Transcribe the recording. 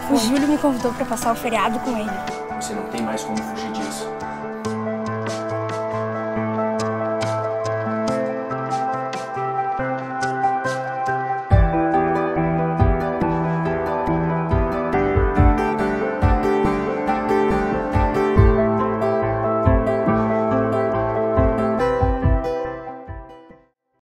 O Júlio me convidou para passar o feriado com ele. Você não tem mais como fugir disso.